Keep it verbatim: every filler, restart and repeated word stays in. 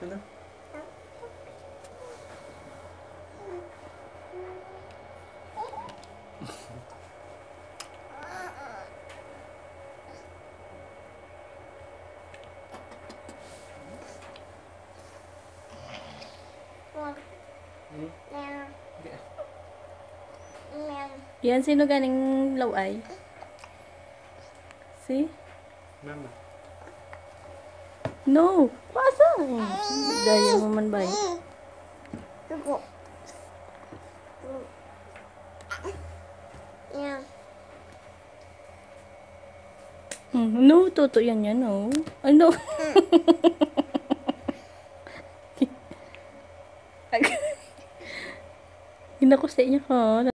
Ano? Hmm? Yan, sino ganing laway? Si? Mama. No! Pasa! Daya mo man ba? Hmm, no, toto yan yan, no. Ano? Ginakusay niya ka.